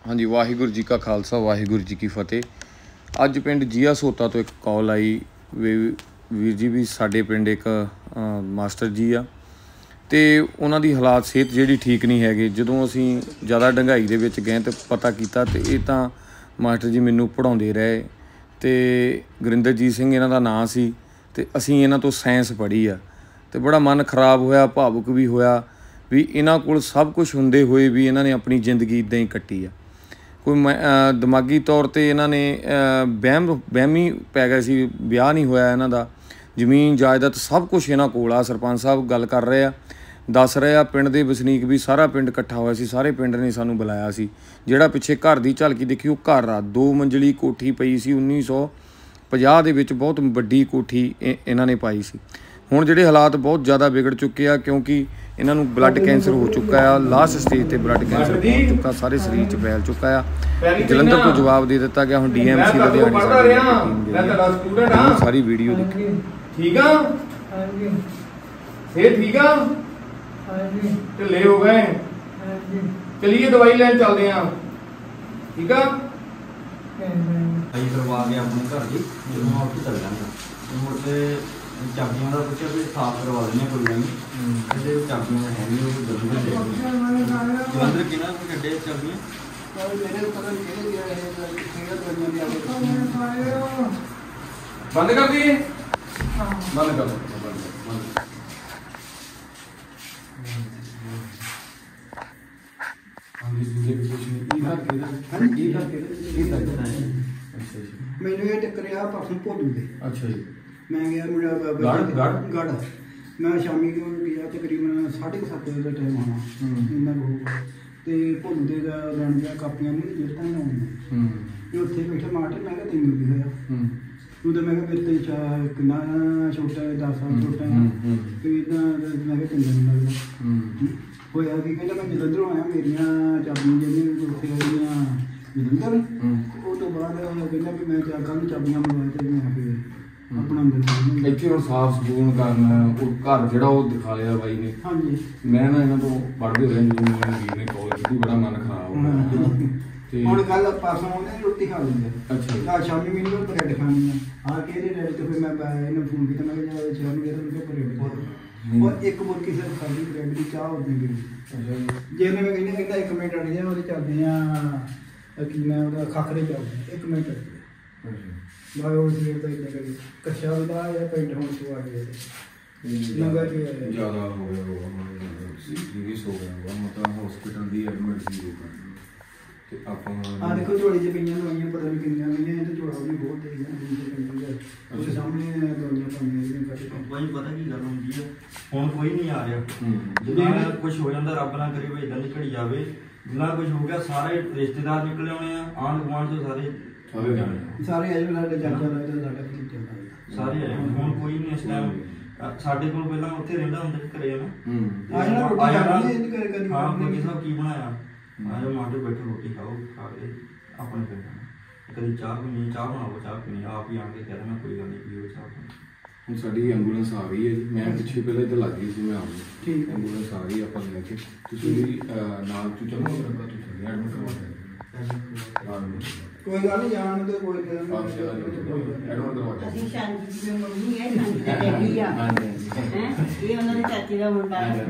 हाँ जी, वाहिगुरू जी का खालसा वाहिगुरू जी की फतेह। अज पिंड जिया सोता तो एक कॉल आई वीर जी भी साडे पिंड एक मास्टर जी आ ते उन्हां दी हालात सेहत जिहड़ी ठीक नहीं हैगी। जदों असीं ज़्यादा डंगाई दे विच गए तो पता कीता ते इह तां मास्टर जी मैनूं पढ़ाउंदे रहे ते गुरिंदरजीत सिंह इन्हां दा नां सी ते असीं इन्हां तो साइंस पढ़ी आ ते बड़ा मन खराब होया, भावुक भी होया भी इन्हां कोल सब कुछ हुंदे होए भी इन्हां ने अपनी जिंदगी इदां ही कट्टी आ। कोई दिमागी तौर पर इन्हां ने वहमी पै गया सी, ब्याह नहीं होया इन्हां दा, जमीन जायदाद सब कुछ इन्हां कोल आ। सरपंच साहब गल कर रहे आ, दस रहे आ, पिंड दे वसनीक भी सारा पिंड इकट्ठा होया सी, सारे पिंड ने सानूं बुलाया सी। जिहड़ा पिछे घर दी झलकी देखी वो घर आ, 2 मंजिली कोठी पई सी 1950 दे विच, बहुत वड्डी कोठी इन्हां ने पाई सी। हुण जिहड़े हालात बहुत ज़्यादा बिगड़ चुके आ क्योंकि इन्हों ब्लड कैंसर हो चुका है, लास्ट स्टेज पर ब्लड कैंसर पहुँच चुका, सारे शरीर च फैल चुका है। जलंधर को जवाब दे दिता गया, हुण DMC लुधियाने सारी वीडियो देखी। ठीक आ, ठीक आ, ढिले हो गए, चलिए दवाई लैन चलते हैं, ठीक आ। करवा के अपने घर की जो मैं चल जाऊँगा मुड़ के चाबियां का पूछा भी साफ करवा देंगे, कोई गल नहीं। चाबियां है नहीं, वो जलंधर कि ना कड्डे चाबियां बंद कर दिए, बंद कर मैनू ये टक्करिया परसों भोलू दे। अच्छा जी, मैं गया मेरा गढ़ मैं शामी गया तकरीबन 7:30 बजे का टाइम होना इन्ना होगा तो भोलू दे लैन गया कापियां नहीं जेटा लाउनियां उत्थे बैठे माटे मैं तेनों की होया तू तो मैं मेरे ते कितना छोटा 10 साल छोटा है तो इदा मैं चंगा नहीं लगता होया कि कहता मैं जलंधरों आया मेरिया चाबियां जेहड़ियां उत्थे आईयां जलंधर वो तो बाद कहना भी मैं कल चाबियां मंगवा के मैं फिर अपना अंदर ਇੱਥੇ ਹੁਣ ਸਾਫ ਸਕੂਨ ਕਰਨਾ ਉਹ ਘਰ ਜਿਹੜਾ ਉਹ ਦਿਖਾ ਲਿਆ ਬਾਈ ਨੇ। ਹਾਂਜੀ ਮੈਂ ਨਾ ਇਹਨਾਂ ਤੋਂ ਪੜ੍ਹਦੇ ਰਹੇ ਜੀ, ਮੈਨੂੰ ਵੀਰ ਨੇ ਕਾਲ ਕੀਤੀ, ਬੜਾ ਮਨ ਖਰਾਬ ਹੋ ਗਿਆ ਤੇ ਹੁਣ ਕੱਲ ਪਾਸੋਂ ਉਹਨੇ ਰੋਟੀ ਖਾ ਲਈ। ਅੱਛਾ ਆ ਸ਼ਾਮੀ ਮੈਨੂੰ ਬ੍ਰੈਡ ਖਾਣੀ ਆ ਕਿਹਦੇ ਰੈਡ ਤੇ ਫਿਰ ਮੈਂ ਇਹਨੂੰ ਫੋਨ ਕੀਤਾ, ਮੈਂ ਕਿਹਾ ਸ਼ਾਮੀ ਇਹਨੂੰ ਬ੍ਰੈਡ ਔਰ ਇੱਕ ਮੁਰਗੀ ਸਿਰ ਖਾਲੀ ਬ੍ਰੈਡ ਦੀ ਚਾਹ ਹੋ ਗਈ। ਜੇ ਮੈਂ ਕਹਿੰਦਾ 1 ਮਿੰਟ ਅੜ ਜਾ, ਉਹਦੇ ਚੱਲਦੇ ਆ ਕੀ ਮੈਂ ਉਹਦਾ ਖਾਖਰੇ ਚੱਲਦੇ 1 ਮਿੰਟ मैं वो सीट पे लगे कच्चा बता या पेंट होने से आ गया लगा कि ज़्यादा हो गया होगा, सीरियस हो गया होगा, मतलब हॉस्पिटल दी एडमिट सी होगा ते ਆਪਾਂ ਆ देखो जोड़ी च पईयां दवाइयां पता नहीं किन्नियां पईयां ते जोड़ा भी बहुत है उसके सामने दवाइयां पाईयां भाई पता की गल हुंदी है हुण कोई नहीं आ रहा जिन्ना कुछ हो जांदा रब ना करे भाई इदां दी घड़ी जावे जिन्ना कुछ हो गया सारे रिश्तेदार निकले आने आ आंढ गुआंढ तो सारे आए साडे चाचा लगदा साडा भतीजा सारे आए हुण कोई नहीं इस टाइम साडे कोल पहला उत्थे रहिंदा हुंदा घरे ना आया ना रोटी खानी इन्हें कर कर हां कोई सब की बनाया आयो माटे बैठो रोटी खाओ खा के अपने फिर जाना कभी चाह पीनी चाह बनाओ चाह पीनी आप ही आके कह देना कोई गल नहीं पियो चाह ਹੁਣ ਸਾਡੀ ਐਂਬੂਲੈਂਸ ਆ ਗਈ ਹੈ ਜੀ। ਮੈਂ ਪਿੱਛੇ ਪਹਿਲਾਂ ਇੱਧਰ ਲੱਗ ਗਈ ਸੀ, ਮੈਂ ਆਉਂਗੀ ਠੀਕ ਐਂਬੂਲੈਂਸ ਆ ਗਈ ਆਪਾਂ ਲੈ ਕੇ ਤੁਸੀਂ ਵੀ ਨਾਲ ਤੂੰ ਚਲੋ ਰੱਬਾ ਤੂੰ ਚੱਲ ਐਡਮਿਟ ਕਰਵਾ ਦੇ कोई गल नहीं जान दे कोई ਅਸੀਂ ਸ਼ਾਂਤੀ ਦੀ ਮੰਮੀ ਹੈ ਸ਼ਾਂਤੀ ਦੀ ਆ ਇਹ ਉਹਨਾਂ ਦੇ ਚਾਚੇ ਦਾ ਮੁੰਡਾ ਹੈ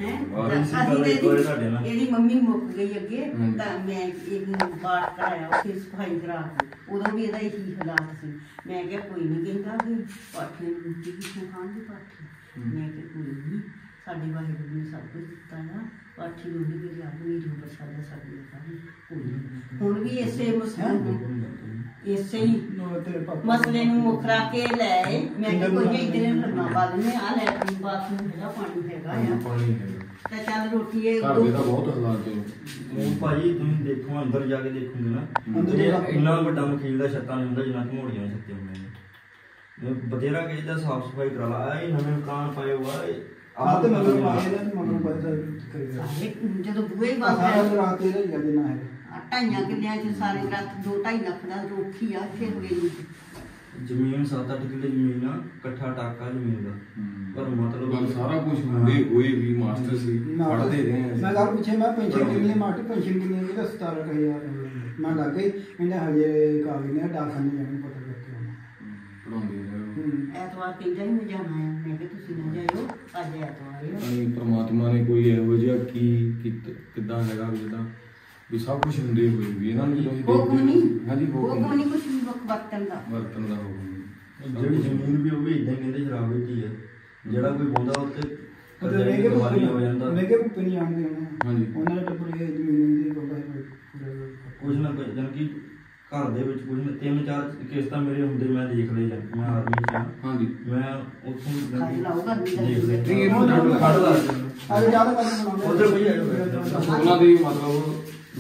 ਇਹਦੀ ਮੰਮੀ ਮੁੱਕ ਗਈ ਅੱਗੇ ਤਾਂ ਮੈਂ ਇਹਨੂੰ ਬਾਤ ਕਰਾਇਆ ਉੱਥੇ ਸਫਾਈ ਕਰਾ ਕੇ ਉਦੋਂ ਵੀ ਇਹਦਾ ਇਹੀ ਹਾਲਾਤ ਸੀ। ਮੈਂ ਕਿਹਾ ਕੋਈ ਨਹੀਂ ਕਹਿੰਦਾ ਕਿ ਪਾਠੇ ਨੂੰ ਰੋਟੀ ਕਿੱਥੋਂ ਖਾਣ ਦੀ ਪਾਠੀ ਮੈਂ ਕਿਹਾ ਕੋਈ ਨਹੀਂ ਸਾਡੇ ਵਾਹਿਗੁਰੂ ਨੇ ਸਭ ਕੁਝ ਦਿੱਤਾ ਆ ਪਾਠੀ ਨੂੰ ਵੀ ਕੋਈ ਯਾਦ ਨਹੀਂ ਜੋ ਪ੍ਰਸ਼ਾਦਾ ਸਾਡੇ ਦਾ ਕੋਈ ਨਹੀਂ। ਹੁਣ ਵੀ ਇਸੇ ਇਸੇ ਹੀ ਮਸਲੇ ਨੂੰ ਮੁਖਰਾ ਕੇ ਲੈ ਮੈਂ ਕਿਹਾ ਕੋਈ ਨਹੀਂ ਇੱਧਰ ਨੂੰ ਲੰਮਾ ਪਾ ਦਿੰਦੇ ਆ ਲੈਟਰਿਨ ਬਾਥਰੂਮ ਹੈਗਾ ਪਾਣੀ ਹੈਗਾ ਆ ਤਾਂ ਚੱਲ ਰੋਟੀ ਇਹ ਘਰ ਦੇ ਤਾਂ ਬਹੁਤ ਹਾਲਾਤ ਹੈ ਉਹ ਭਾਜੀ ਤੁਸੀਂ ਦੇਖੋ ਅੰਦਰ ਜਾ ਕੇ ਦੇਖੋਗੇ ਨਾ ਅੰਦਰ ਇੰਨਾ ਵੱਡਾ ਮਖੀਲ ਦਾ ਛੱਤਾਂ ਨਹੀਂ ਹੁੰਦਾ ਜਿੰਨਾ ਘਮੋੜੀਆਂ ਛੱਤੇ ਹੁੰਦੇ ਨੇ ਬਥੇਰਾ ਕਿਸੇ ਦਾ ਸਾਫ ਸਫਾਈ ਕਰਾ ਲਾ ਇਹ ਨਵੇਂ ਮਕਾਨ ਪਾਏ ਹੋਆ ਆ ਤੇ ਮਗਰ ਪਾਏ ਨਾ ਮਗਰ ਪਤਾ ਕਰੇਗਾ ਜਦੋਂ ਬੂਹੇ ਹੀ ਬੰਦ ਹੈ ਰਾਤ ਇਹ ਹੀ ਦੇਣਾ ਹੈ 2.5 ਕਿੱਲਿਆਂ ਚ ਸਾਰੇ ਰਾਤ 2-2.5 ਲੱਖ ਦਾ ਰੋਕੀ ਆ ਫਿਰ ਗਈ ਜ਼ਮੀਨ 7-8 ਕਿੱਲੇ ਜ਼ਮੀਨ ਆ, ਇਕੱਠਾ ਟਾਕਾ ਜ਼ਮੀਨ ਦਾ। ਪਰ ਮਤਲਬ ਗੱਲ ਸਾਰਾ ਕੁਝ ਹੁੰਦੇ ਹੋਏ ਵੀ ਮਾਸਟਰ ਸੀ ਪੜ੍ਹਦੇ ਰਹੇ ਆ। ਮੈਂ ਗੱਲ ਪੁੱਛੇ ਮੈਂ ਪੈਨਸ਼ਨ ਕਿੰਨੀ ਮਾਸਟਰ ਪੈਨਸ਼ਨ ਕਿੰਨੀ ਹੈ? ਕਹਿੰਦਾ 17,000 ਮੈਂ ਲੱਗ ਗਈ। ਕਹਿੰਦਾ ਹਜੇ ਕਾਗਜ਼ ਨੇ ਡਾਕਖਾਨੇ ਜਾਣ ਪਤਾ ਕਰਕੇ ਪੜਾਉਂਦੇ ਰਹੇ। ਐਤਵਾਰ ਕਹਿੰਦਾ ਨਹੀਂ ਮੈਂ ਜਾਣਾ ਆ। ਮੈਂ ਕਿਹਾ ਤੁਸੀਂ ਨਾ ਜਾਇਓ, ਅੱਜ ਐਤਵਾਰ ਹੈ। ਨਹੀਂ ਪ੍ਰਮਾਤਮਾ ਨੇ ਕੋਈ ਇਹੋ ਜਿਹਾ ਕਿੱਦਾਂ ਹੈਗਾ ਵੀ ਜਿੱਦਾਂ ਵੀ ਸਭ ਕੁਝ ਹੁੰਦੇ ਹੋਏ ਵੀ ਇਹਨਾਂ ਨੂੰ ਜਦੋਂ ਅਸੀਂ ਹੁਕਮ ਨਹੀਂ, ਹਾਂਜੀ ਹੁਕਮ ਨਹੀਂ ਕੁਝ ਵੀ ਵਰਤਣ ਦਾ। ਵਰਤਨ ਦਾ ਹੁਕਮ। ਜਿਹੜੀ ਜ਼ਮੀਨ ਵੀ ਉਹ ਵੀ ਇਦਾਂ ਕਹਿੰਦੇ ਸ਼ਰਾਬ ਵਿੱਚ ਹੀ ਹੈ। ਜਿਹੜਾ ਕੋਈ ਬੰਦਾ ਉੱਤੇ ਮਹਿੰਗੇ ਦਵਾਈ ਹੋ ਜਾਂਦਾ, ਮਹਿੰਗੇ ਭੁੱਪੇ ਨਹੀਂ ਆਉਂਦੇ ਹਾਂਜੀ। ਉਹਨਾਂ ਦੇ ਟੱਬਰ ਇਹ ਜ਼ਮੀਨ ਦੇ ਬਾਬਾ ਕੁਝ ਨਾ ਕੁਝ ਜਾਣੀ ਕਿ ਘਰ ਦੇ ਵਿੱਚ ਕੁਝ ਨਾ 3-4 ਕਿਸ਼ਤਾਂ ਮੇਰੇ ਹੁੰਦੇ ਮੈਂ ਦੇਖ ਲਏ ਜਾਂ ਮੈਂ ਆਰਮੀ ਚ ਆ। ਹਾਂਜੀ ਮੈਂ ਉੱਥੋਂ ਖਾਲੀ ਲਾਊਗਾ ਦੇਖ ਲਿਆ। ਨਹੀਂ ਇਹਨੂੰ ਖੜ ਲਾ ਅੱਜ ਜ਼ਿਆਦਾ ਕੰਮ ਬਣਾਉਂਦੇ ਉੱਧਰ ਬਈ ਉਹਨਾਂ ਦੀ ਮਤਲਬ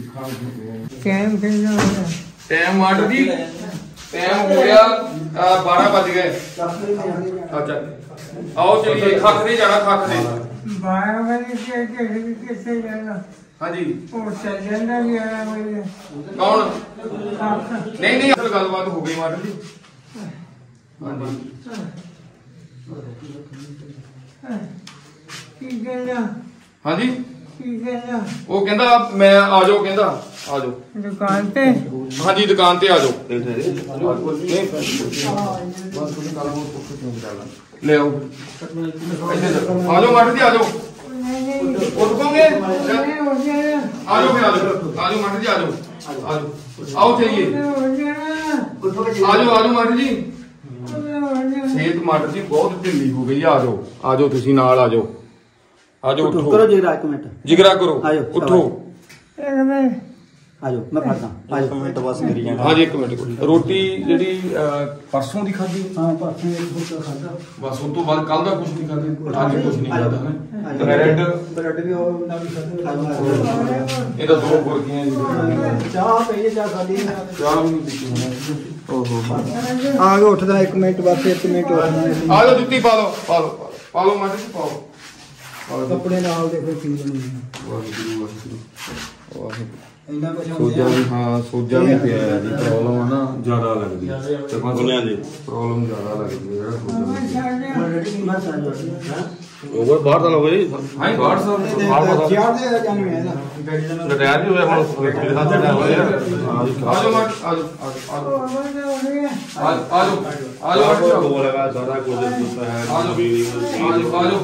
ਟਾਈਮ ਆਰਡਰ ਦੀ ਟਾਈਮ ਹੋ ਗਿਆ 12 ਵੱਜ ਗਏ। ਅੱਛਾ ਆਓ ਚਲੀਏ। ਖੱਖ ਨਹੀਂ ਜਾਣਾ, ਖੱਖ ਦੇ। 12 ਵਜੇ ਕਿੱਥੇ ਜਾਣਾ? ਹਾਂਜੀ ਉਹ ਚੱਲਣ ਦਾ 11 ਵਜੇ। ਕੌਣ? ਨਹੀਂ ਨਹੀਂ ਅਸਲ ਗੱਲਬਾਤ ਹੋ ਗਈ ਮਾਸਟਰ ਜੀ। ਹਾਂਜੀ ਕੀ ਕਹਿੰਦਾ? ਹਾਂਜੀ ਕੀ ਕਹਿੰਦਾ? ਉਹ ਕਹਿੰਦਾ ਮੈਂ ਆ ਜਾਓ, ਕਹਿੰਦਾ ਆ ਜਾਓ। ਦੁਕਾਨ ਤੇ? ਹਾਂਜੀ ਦੁਕਾਨ ਤੇ ਆ ਜਾਓ। ਲੈ ਆਓ ਆ ਜਾਓ ਮਾਸਟਰ ਜੀ ਆ ਜਾਓ। ਉੱਠ ਪੋਗੇ? ਆ ਜਾਓ ਫਿਰ ਆ ਜਾਓ। ਆ ਜਾਓ ਮਾਸਟਰ ਜੀ ਆ ਜਾਓ। ਆ ਜਾਓ ਆਓ ਚਲੀਏ। ਆ ਜਾਓ ਮਾਸਟਰ ਜੀ। ਸਿਹਤ ਮਾਸਟਰ ਜੀ ਬਹੁਤ ਢਿੱਲੀ ਹੋ ਗਈ। ਆ ਜਾਓ ਆ ਜਾਓ ਤੁਸੀਂ ਨਾਲ ਆ ਜਾਓ। ਆ ਜਾਓ ਉੱਠੋ। ਕਰੋ ਜਿਗਰਾ ਇੱਕ ਮਿੰਟ ਜਿਗਰਾ ਕਰੋ। ਆਜੋ, ਉੱਠੋ। ਆ ਜਾਓ ਮੈਂ ਫੜਦਾ। ਆ ਇੱਕ ਜਾਓ ਮਿੰਟ ਬਸ ਕਰੀ ਜਾਣਾ। ਹਾਂਜੀ 1 ਮਿੰਟ। ਰੋਟੀ ਜਿਹੜੀ ਪਰਸੋਂ ਦੀ ਖਾਧੀ ਹਾਂ ਪਾਸੇ ਇੱਕ ਫੁਲਕਾ ਖਾਦਾ। ਬਸ ਉਸ ਤੋਂ ਬਾਅਦ ਕੱਲ ਦਾ ਕੁਝ ਨਹੀਂ ਖਾਧਾ। ਅੱਜ ਕੁਝ ਨਹੀਂ ਖਾਧਾ ਹੈ। ਬ੍ਰੈਡ ਵੀ ਉਹ ਨਾਲ ਖਾਦਾ। ਇਹ ਤਾਂ 2 ਬੁਰਕੀਆਂ ਜੀ। ਚਾਹ ਪਈ ਚਾਹ ਖਾਦੀ ਚਾਹ ਵੀ ਨਹੀਂ ਪੀਤੀ ਹੋਣੀ। ਓਹੋ ਆ ਗਿਆ ਉੱਠਦਾ 1 ਮਿੰਟ ਬਸ 1 ਮਿੰਟ ਉੱਠਦਾ। ਆ ਲਓ ਜੁੱਤੀ ਪਾ ਲਓ ਪਾ ਲਓ ਪਾ ਲਓ ਮਾਸਟਰ ਜੀ ਪਾਓ। ਕੱਪੜੇ ਨਾਲ ਦੇਖੋ ਕੀ ਬਣੂਗਾ। ਵਾਹਿਗੁਰੂ ਵਾਹਿਗੁਰੂ ਵਾਹਿਗੁਰੂ। ਇੰਨਾ ਕੁਝ ਸੋਜਾ ਵੀ ਹਾਂ ਸੋਜਾ ਵੀ ਪਿਆ ਹੈ ਜੀ। ਪ੍ਰੋਬਲਮ ਆ ਨਾ ਜ਼ਿਆਦਾ ਲੱਗਦੀ ਹੈ। ਗੁਲਿਆਂ ਦੀ ਪ੍ਰੋਬਲਮ ਜ਼ਿਆਦਾ ਲੱਗਦੀ ਹੈ ਜਿਹੜਾ ਸੋਜਾ। ਉਹ ਬਾਹਰ ਦਾ ਲੋਗੇ ਜੀ। ਹਾਂ ਬਾਹਰ ਸਾਹਿਬ ਚਾਰ ਦੇ ਜਾਨੂ ਹੈ ਨਾ ਰਿਟਾਇਰ ਵੀ ਹੋਇਆ ਹੁਣ ਫੈਕਟਰੀ ਦੇ ਹੱਥ ਦਾ ਹੋਇਆ। ਆ ਜਾਓ ਮਾਸਟਰ ਆ ਜਾਓ ਆ ਜਾਓ ਉਹ ਲਗਾ ਸਾਰਾ ਕੁਝ ਦਿੱਤਾ ਹੈ। ਆ ਜਾਓ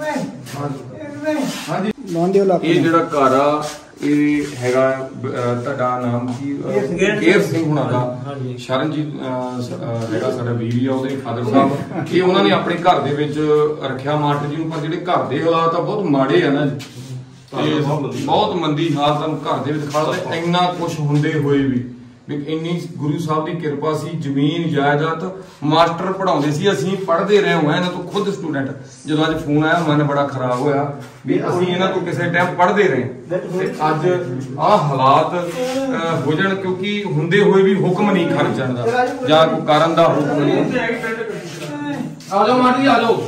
ਹਾਂਜੀ। ਲਾਂਦੇ ਲੱਗ ਇਹ ਜਿਹੜਾ ਘਰ ਆ ਇਹ ਹੈਗਾ ਤੁਹਾਡਾ ਨਾਮ ਕੀ? ਕੇਰ ਸਿੰਘ ਹੁਣਾਂ ਦਾ। ਸ਼ਰਨਜੀਤ ਹੈਗਾ ਸਾਡਾ ਵੀਰ ਆ, ਉਹਦੇ ਫਾਦਰ ਸਾਹਿਬ। ਇਹ ਉਹਨਾਂ ਨੇ ਆਪਣੇ ਘਰ ਦੇ ਵਿੱਚ ਰੱਖਿਆ ਮਾਸਟਰ ਜੀ ਨੂੰ। ਪਰ ਜਿਹੜੇ ਘਰ ਦੇ ਹਾਲਾਤ ਆ ਬਹੁਤ ਮਾੜੇ ਆ ਨਾ ਜੀ। ਤੇ ਬਹੁਤ ਮੰਦੀ ਹਾਲਤ ਨੂੰ ਘਰ ਦੇ ਵਿੱਚ ਖੜਦਾ। ਇੰਨਾ ਕੁਝ ਹੁੰਦੇ ਹੋਏ ਵੀ ਇੰਨੀ ਗੁਰੂ ਸਾਹਿਬ ਦੀ ਕਿਰਪਾ ਸੀ। ਜ਼ਮੀਨ ਜਾਇਦਾਦ ਮਾਸਟਰ ਪੜਾਉਂਦੇ ਸੀ। ਅਸੀਂ ਪੜ੍ਹਦੇ ਰਹੇ ਹੋਏ ਇਹਨਾਂ ਤੋਂ ਖੁਦ ਸਟੂਡੈਂਟ। ਜਦੋਂ ਅੱਜ ਫੋਨ ਆਇਆ ਮਨ ਬੜਾ ਖਰਾਬ ਹੋਇਆ ਵੀ ਅਸੀਂ ਇਹਨਾਂ ਤੋਂ ਕਿਸੇ ਟਾਈਮ ਪੜ੍ਹਦੇ ਰਹੇ ਤੇ ਅੱਜ ਆਹ ਹਾਲਾਤ ਹੋ ਜਾਣ। ਕਿਉਂਕਿ ਹੁੰਦੇ ਹੋਏ ਵੀ ਹੁਕਮ ਨਹੀਂ ਖਰਚਣ ਦਾ ਜਾਂ ਕੋਈ ਕਰਨ ਦਾ ਹੁਕਮ ਨਹੀਂ। ਆ ਜਾਓ ਮਾਟੀ ਆ ਜਾਓ।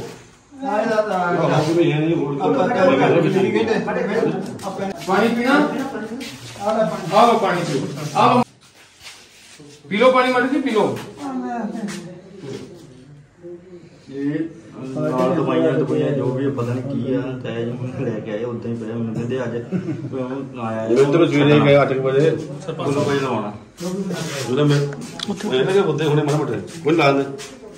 ਪਾਣੀ ਪੀਣਾ? ਆ ਲਓ ਪਾਣੀ ਪੀਓ। ਆ ਲਓ ਪੀ ਲਓ ਪਾਣੀ ਮਾਟੀ ਜੀ ਪੀ ਲਓ। ਇਹ ਨਾਲ ਦਵਾਈਆਂ ਜੋ ਵੀ ਪਤਾ ਨਹੀਂ ਕੀ ਆ ਤੈਜ ਮੈਨੂੰ ਲੈ ਕੇ ਆਏ ਉਦਾਂ ਹੀ ਪਿਆ। ਮੈਨੂੰ ਕਹਿੰਦੇ ਅੱਜ ਉਹ ਆਇਆ ਇੱਧਰ ਸਵੇਰੇ ਗਏ 8 ਵਜੇ ਉਹਨੂੰ ਕੋਈ ਲਵਾਉਣਾ। ਉਹਦਾ ਮੈਂ ਇਹਨਾਂ ਦੇ ਬੰਦੇ ਹੁਣੇ ਮਾਰੇ ਮੋਟੇ ਕੋਈ ਲਾ ਦੇ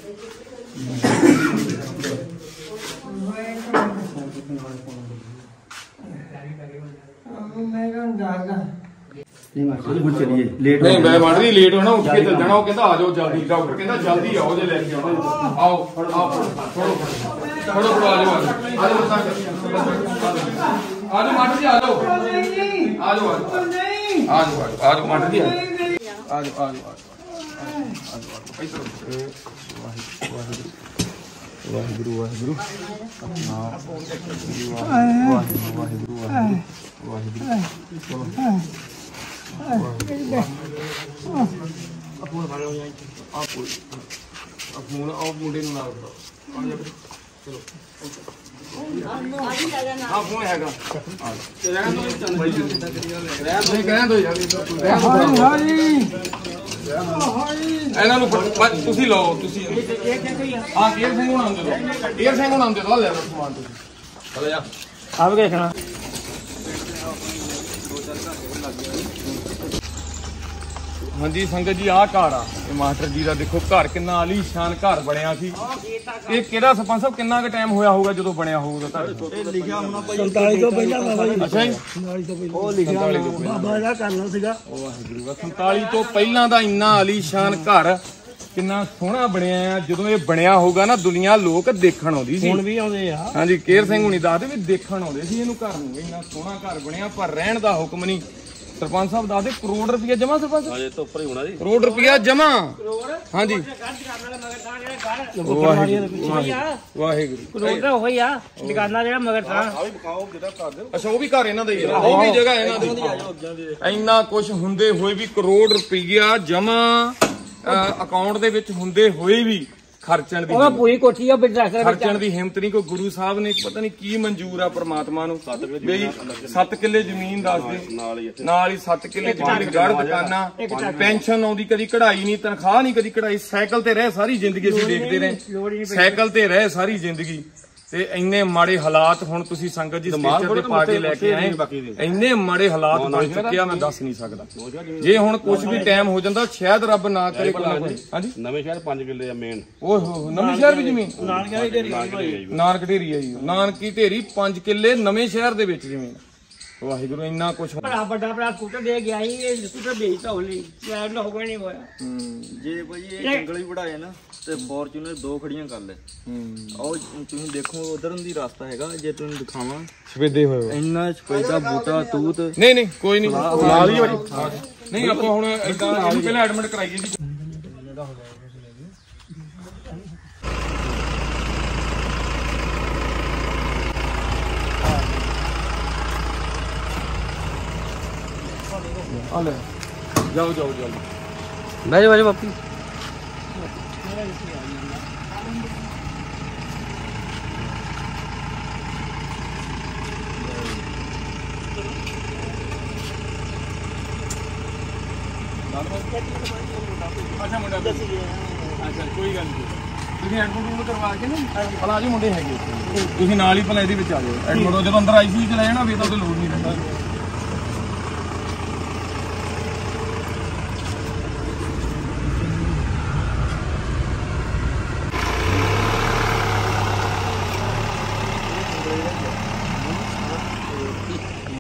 ਹੁਣ ਚਲੀਏ ਲੇਟ ਨਹੀਂ ਮੈਂ ਮਾੜੀ ਲੇਟ ਹੋਣਾ ਉੱਠ ਕੇ ਚੱਲ ਜਾਣਾ। ਉਹ ਕਹਿੰਦਾ ਆ ਜਾਓ ਜਲਦੀ। ਡਾਕਟਰ ਕਹਿੰਦਾ ਜਲਦੀ ਆਓ ਜੇ ਲੈ ਕੇ ਆਉਣਾ। ਆਓ ਫੜੋ ਫੜੋ ਆ ਜਾਓ ਆ ਜਾਓ ਮਾਟਰ ਜੀ ਆ ਜਾਓ ਆ ਜਾਓ ਆ ਜਾਓ ਮਾਟਰ ਜੀ ਆ ਜਾਓ ਵਾਹਿਗੁਰੂ ਵਾਹਿਗੁਰੂ ਵਾਹਿਗੁਰੂ ਫੋਨ ਆਪ ਮੁੰਡੇ ਨੂੰ ਨਾਲ ਚਲੋ ਹਾਂ ਫੋਨ ਹੈਗਾ ਰਹਿਣ ਦੋ ਯਾਰ ਇਹਨਾਂ ਨੂੰ ਤੁਸੀਂ ਲਓ ਤੁਸੀਂ ਹਾਂ ਕੇਰ ਸਿੰਘ ਹੋਣਾ ਦੇ ਦੋ ਕੇਰ ਸਿੰਘ ਹੋਣਾ ਦੇ ਦੋ ਲੈ ਲਓ ਸਮਾਨ ਤੁਸੀਂ ਚਲੇ ਜਾ ਆਪ ਦੇਖਣਾ ਹਾਂਜੀ ਸੰਗਤ ਜੀ ਆਹ ਘਰ ਆ ਇਹ ਮਾਸਟਰ ਜੀ ਦਾ ਦੇਖੋ ਘਰ ਕਿੰਨਾ ਆਲੀਸ਼ਾਨ ਘਰ ਬਣਿਆ ਸੀ ਇਹ ਕਿਹੜਾ ਸਰਪੰਚ ਸਾਹਿਬ ਕਿੰਨਾ ਕੁ ਟਾਈਮ ਹੋਇਆ ਹੋਊਗਾ ਜਦੋਂ ਬਣਿਆ ਹੋਊਗਾ ਤੁਹਾਡੇ ਇਹ ਲਿਖਿਆ ਹੋਣਾ ਭਾਈ 47 ਤੋਂ ਪਹਿਲਾਂ ਬਾਬਾ ਜੀ ਅੱਛਾ ਜੀ 47 ਤੋਂ ਪਹਿਲਾਂ ਉਹ ਲਿਖਿਆ ਬਾਬਾ ਦਾ ਕਰਨਾ ਸੀਗਾ ਵਾਹਿਗੁਰੂ 47 ਤੋਂ ਪਹਿਲਾਂ ਦਾ ਇੰਨਾ ਆਲੀਸ਼ਾਨ ਘਰ ਕਿੰਨਾ ਸੋਹਣਾ ਬਣਿਆ ਆ ਜਦੋਂ ਇਹ ਬਣਿਆ ਹੋਊਗਾ ਨਾ ਦੁਨੀਆ ਲੋਕ ਦੇਖਣ ਆਉਂਦੀ ਸੀ ਹੁਣ ਵੀ ਆਉਂਦੇ ਆ ਹਾਂਜੀ ਕੇਰ ਸਿੰਘ ਹੁਣੀ ਦੱਸਦੇ ਵੀ ਦੇਖਣ ਆਉਂਦੇ ਸੀ ਇਹਨੂੰ ਘਰ ਨੂੰ ਇੰਨਾ ਸੋਹਣਾ ਘਰ ਬਣਿਆ ਪਰ ਰਹਿਣ ਦਾ ਹੁਕਮ ਨਹੀਂ ਸਰਪੰਚ ਸਾਹਿਬ ਦੱਸਦੇ ਕਰੋੜ ਰੁਪਇਆ ਜਮਾ ਸਰਪੰਚ ਅਜੇ ਤੋਂ ਉੱਪਰ ਹੀ ਹੋਣਾ ਜੀ ਕਰੋੜ ਰੁਪਇਆ ਜਮਾ ਹਾਂਜੀ ਵਾਹਿਗੁਰੂ ਕਰੋੜ ਹੋਈ ਆ ਦੁਕਾਨਾਂ ਜਿਹੜਾ ਮਗਰ ਤਾਂ ਆ ਵੀ ਬਕਾਓ ਜਿਹੜਾ ਕਰ ਦਿਓ ਅੱਛਾ ਉਹ ਵੀ ਘਰ ਇਹਨਾਂ ਦਾ ਹੀ ਆ ਉਹ ਵੀ ਜਗ੍ਹਾ ਇਹਨਾਂ ਦੀ ਇੰਨਾ ਕੁਝ ਹੁੰਦੇ ਹੋਏ ਵੀ ਕਰੋੜ ਰੁਪਈਆ ਜਮਾ ਅਕਾਊਂਟ ਦੇ ਵਿੱਚ ਹੁੰਦੇ ਹੋਏ ਵੀ ਖਰਚਣ ਦੀ ਪੂਰੀ ਕੋਠੀ ਆ ਬਿਲਡਰ ਖਰਚਣ ਦੀ ਹਿੰਮਤ ਨਹੀਂ ਕੋਈ ਗੁਰੂ ਸਾਹਿਬ ਨੇ ਪਤਾ ਨਹੀਂ ਕੀ ਮਨਜ਼ੂਰ ਆ ਪ੍ਰਮਾਤਮਾ ਨੂੰ ਬਈ 7 ਕਿੱਲੇ ਜ਼ਮੀਨ ਦੱਸਦੇ ਨਾਲ ਹੀ 7 ਕਿੱਲੇ ਜ਼ਮੀਨ ਗੜ ਦੁਕਾਨਾਂ ਪੈਨਸ਼ਨ ਆਉਂਦੀ ਕਦੀ ਕਢਾਈ ਨਹੀਂ ਤਨਖਾਹ ਨਹੀਂ ਕਦੀ ਕਢਾਈ ਸਾਈਕਲ ਤੇ ਰਹੇ ਸਾਰੀ ਜ਼ਿੰਦਗੀ ਅਸੀਂ ਦੇਖਦੇ ਰਹੇ ਸਾਈਕਲ ਤੇ ਰਹੇ ਸਾਰੀ ਜ਼ਿੰਦਗੀ ਤੇ ਇੰਨੇ ਮਾੜੇ ਹਾਲਾਤ ਹੁਣ ਤੁਸੀਂ ਸੰਗਤ ਜੀ ਸਟੇਚਰ ਤੇ ਪਾ ਕੇ ਲੈ ਕੇ ਆਏ ਇੰਨੇ ਮਾੜੇ ਹਾਲਾਤ ਬਣ ਚੁੱਕੇ ਆ ਮੈਂ ਦੱਸ ਨਹੀਂ ਸਕਦਾ ਜੇ ਹੁਣ ਕੁਝ ਵੀ ਟਾਈਮ ਹੋ ਜਾਂਦਾ ਸ਼ਾਇਦ ਰੱਬ ਨਾ ਕਰੇ ਕੋਈ ਹਾਂਜੀ ਨਵੇਂ ਸ਼ਹਿਰ 5 ਕਿੱਲੇ ਆ ਮੇਨ ਓਹੋ ਨਵੇਂ ਸ਼ਹਿਰ ਦੀ ਜ਼ਮੀਨ ਨਾਨਕ ਢੇਰੀ ਆ ਜੀ ਨਾਨਕੀ ਢੇਰੀ 5 ਕਿੱਲੇ ਨਵੇਂ ਸ਼ਹਿਰ ਦੇ ਵਿੱਚ ਜ਼ਮੀਨ ਵਾਹਿਗੁਰੂ ਇੰਨਾ ਕੁਛ ਵੱਡਾ ਭਰਾ ਸਕੂਟਰ ਦੇ ਗਿਆ ਸੀ ਇਹ ਸਕੂਟਰ ਵੇਚਤਾ ਹੋਲੀ ਯਾਰ ਨਾ ਹੋਗਾ ਨਹੀਂ ਹੋਇਆ ਜੇ ਭਾਈ ਇਹ ਜੰਗਲ ਵੀ ਵੜਾਏ ਨਾ ਤੇ ਫੋਰਚੂਨਰ 2 ਖੜੀਆਂ ਕਰ ਲੈ ਉਹ ਤੁਸੀਂ ਦੇਖੋ ਉਧਰ ਦੀ ਰਸਤਾ ਹੈਗਾ ਜੇ ਤੁਹਾਨੂੰ ਦਿਖਾਵਾਂ ਸਵੇਦੇ ਹੋਏ ਇੰਨਾ ਸਪੈਦਾ ਬੂਟਾ ਤੂਤ ਨਹੀਂ ਨਹੀਂ ਕੋਈ ਨਹੀਂ ਨਾਲ ਹੀ ਭਾਜੀ ਨਹੀਂ ਆਪਾਂ ਹੁਣ ਇਦਾਂ ਪਹਿਲਾਂ ਐਡਮਿਟ ਕਰਾਈਏ ਜੀ ਆਲੇ ਜਾਓ ਬੈਜੋ ਬਾਪੀ ਅੱਛਾ ਮੁੰਡਾ ਅੱਛਾ ਕੋਈ ਗੱਲ ਨਹੀਂ ਤੁਸੀਂ ਐਡਮਿਟ ਕਰਵਾ ਕੇ ਨਾ ਭਲਾ ਜੀ ਮੁੰਡੇ ਹੈਗੇ ਤੁਸੀਂ ਨਾਲ ਹੀ ਭਲਾ ਇਹਦੇ ਵਿੱਚ ਆ ਜਾਓ ਐਡਮਿਟ ਜਦੋਂ ਅੰਦਰ ਆਈਸੀਯੂ ਚ ਲੈ ਜਾਣਾ ਫਿਰ ਤਾਂ ਉਹਦੇ ਲੋੜ ਨਹੀਂ ਰਹਿੰਦਾ